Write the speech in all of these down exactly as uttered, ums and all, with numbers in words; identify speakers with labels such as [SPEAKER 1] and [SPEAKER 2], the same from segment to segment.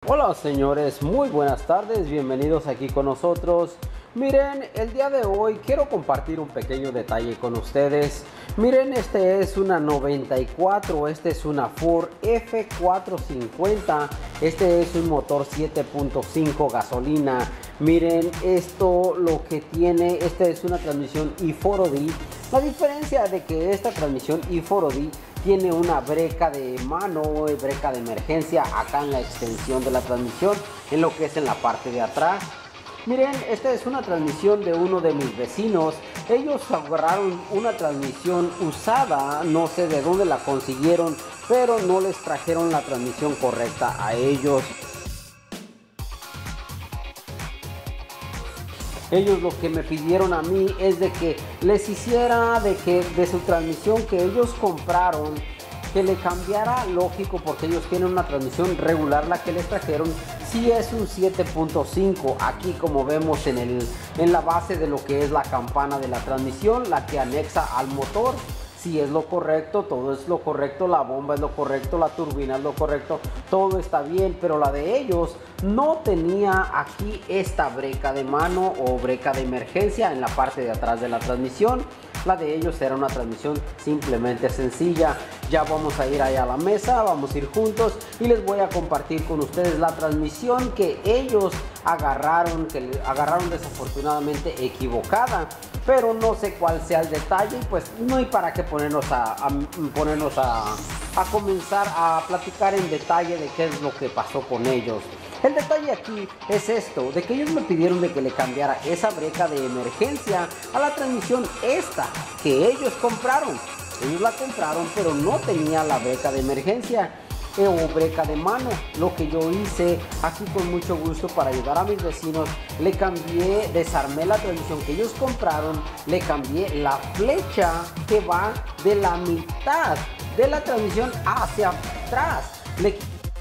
[SPEAKER 1] Hola señores, muy buenas tardes, bienvenidos aquí con nosotros. Miren, el día de hoy quiero compartir un pequeño detalle con ustedes. Miren, este es una noventa y cuatro, este es una Ford F cuatrocientos cincuenta, este es un motor siete punto cinco gasolina. Miren, esto lo que tiene, esta es una transmisión e cuatro D. La diferencia de que esta transmisión e cuatro D tiene una breca de mano, breca de emergencia acá en la extensión de la transmisión, en lo que es en la parte de atrás. Miren, esta es una transmisión de uno de mis vecinos. Ellos agarraron una transmisión usada, no sé de dónde la consiguieron, pero no les trajeron la transmisión correcta a ellos. Ellos lo que me pidieron a mí es de que les hiciera de que de su transmisión que ellos compraron, que le cambiara, lógico, porque ellos tienen una transmisión regular. La que les trajeron sí es un siete punto cinco. Aquí, como vemos en, el, en la base de lo que es la campana de la transmisión, la que anexa al motor, si es lo correcto, todo es lo correcto, la bomba es lo correcto, la turbina es lo correcto, todo está bien, pero la de ellos no tenía aquí esta breca de mano o breca de emergencia en la parte de atrás de la transmisión. La de ellos era una transmisión simplemente sencilla. Ya vamos a ir allá a la mesa, vamos a ir juntos y les voy a compartir con ustedes la transmisión que ellos agarraron, que agarraron desafortunadamente equivocada. Pero no sé cuál sea el detalle, pues no hay para qué ponernos a, a ponernos a, a comenzar a platicar en detalle de qué es lo que pasó con ellos. El detalle aquí es esto, de que ellos me pidieron de que le cambiara esa breca de emergencia a la transmisión esta que ellos compraron. Ellos la compraron, pero no tenía la breca de emergencia eh, o breca de mano. Lo que yo hice aquí con mucho gusto para ayudar a mis vecinos, le cambié, desarmé la transmisión que ellos compraron, le cambié la flecha que va de la mitad de la transmisión hacia atrás. Le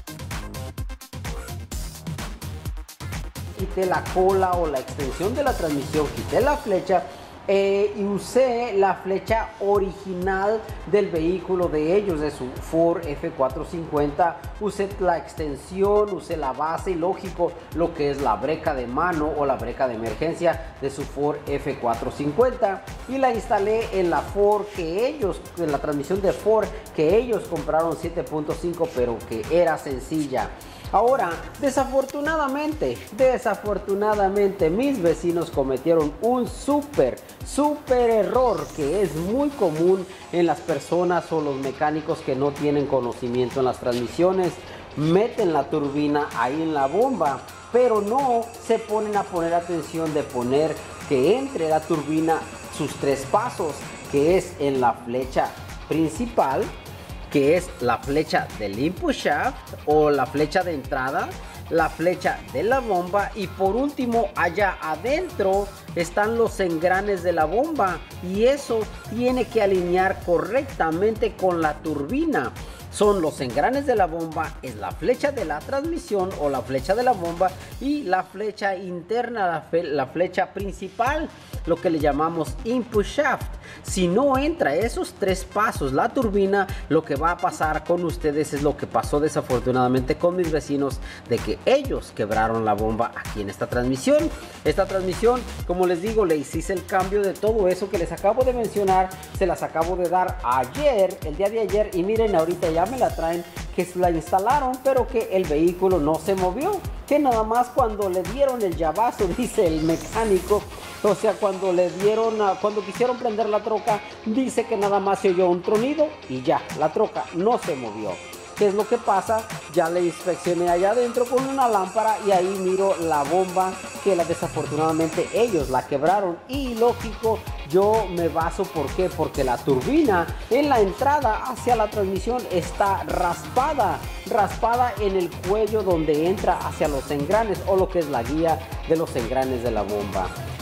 [SPEAKER 1] quité la cola o la extensión de la transmisión, quité la flecha eh, y usé la flecha original del vehículo de ellos, de su Ford F cuatrocientos cincuenta. Usé la extensión, usé la base y lógico lo que es la breca de mano o la breca de emergencia de su Ford F cuatrocientos cincuenta y la instalé en la Ford que ellos, en la transmisión de Ford que ellos compraron siete punto cinco, pero que era sencilla. Ahora, desafortunadamente, desafortunadamente, mis vecinos cometieron un súper, súper error que es muy común en las personas o los mecánicos que no tienen conocimiento en las transmisiones. Meten la turbina ahí en la bomba, pero no se ponen a poner atención de poner que entre la turbina sus tres pasos, que es en la flecha principal, que es la flecha del input shaft o la flecha de entrada, la flecha de la bomba y por último allá adentro están los engranes de la bomba, y eso tiene que alinear correctamente con la turbina. Son los engranes de la bomba, es la flecha de la transmisión o la flecha de la bomba y la flecha interna, la, fe, la flecha principal, lo que le llamamos input shaft. Si no entra esos tres pasos la turbina, lo que va a pasar con ustedes es lo que pasó desafortunadamente con mis vecinos, de que ellos quebraron la bomba aquí en esta transmisión. Esta transmisión, como les digo, le hice el cambio de todo eso que les acabo de mencionar, se las acabo de dar ayer, el día de ayer, y miren, ahorita ya me la traen, que la instalaron, pero que el vehículo no se movió, que nada más cuando le dieron el llavazo, dice el mecánico, o sea, cuando le dieron, a, cuando quisieron prender la troca, dice que nada más se oyó un tronido y ya, la troca no se movió. ¿Qué es lo que pasa? Ya le inspeccioné allá adentro con una lámpara y ahí miro la bomba que la, desafortunadamente ellos la quebraron. Y lógico, yo me baso, ¿por qué? Porque la turbina en la entrada hacia la transmisión está raspada, raspada en el cuello donde entra hacia los engranes o lo que es la guía de los engranes de la bomba.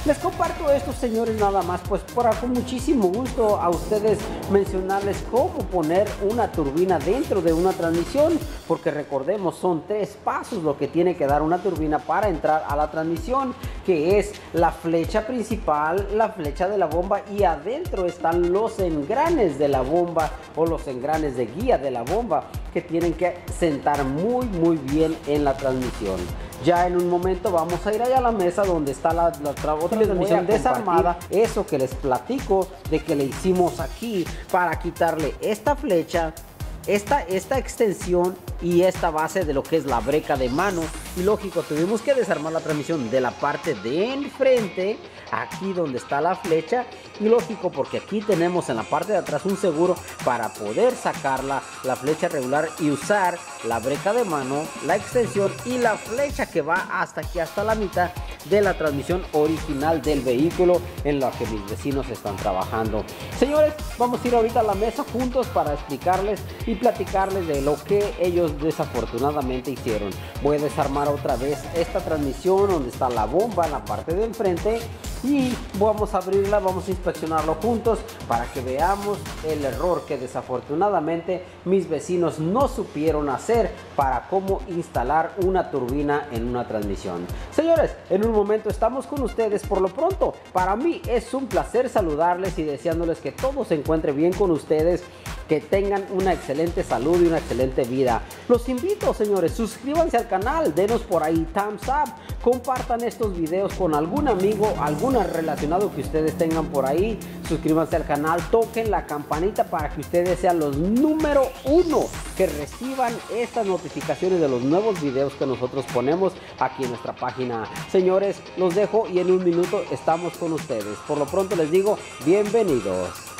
[SPEAKER 1] Les comparto esto, señores, nada más pues para con muchísimo gusto a ustedes mencionarles cómo poner una turbina dentro de una transmisión, porque recordemos son tres pasos lo que tiene que dar una turbina para entrar a la transmisión, que es la flecha principal, la flecha de la bomba y adentro están los engranes de la bomba o los engranes de guía de la bomba que tienen que sentar muy muy bien en la transmisión. Ya en un momento vamos a ir allá a la mesa donde está la, la otra transmisión desarmada, eso que les platico de que le hicimos aquí para quitarle esta flecha, esta, esta extensión y esta base de lo que es la breca de mano. Y lógico, tuvimos que desarmar la transmisión de la parte de enfrente, aquí donde está la flecha, y lógico porque aquí tenemos en la parte de atrás un seguro para poder sacarla, la flecha regular, y usar la breca de mano, la extensión y la flecha que va hasta aquí, hasta la mitad de la transmisión original del vehículo en la que mis vecinos están trabajando. Señores, vamos a ir ahorita a la mesa juntos para explicarles y platicarles de lo que ellos desafortunadamente hicieron. Voy a desarmar otra vez esta transmisión donde está la bomba en la parte de enfrente y vamos a abrirla, vamos a inspeccionarlo juntos para que veamos el error que desafortunadamente mis vecinos no supieron hacer para cómo instalar una turbina en una transmisión. Señores, en un momento estamos con ustedes. Por lo pronto, para mí es un placer saludarles y deseándoles que todo se encuentre bien con ustedes, que tengan una excelente salud y una excelente vida. Los invito, señores, suscríbanse al canal, denos por ahí thumbs up, compartan estos videos con algún amigo, algún relacionado que ustedes tengan por ahí. Suscríbanse al canal, toquen la campanita para que ustedes sean los número uno que reciban estas notificaciones de los nuevos videos que nosotros ponemos aquí en nuestra página. Señores, los dejo y en un minuto estamos con ustedes. Por lo pronto les digo, bienvenidos.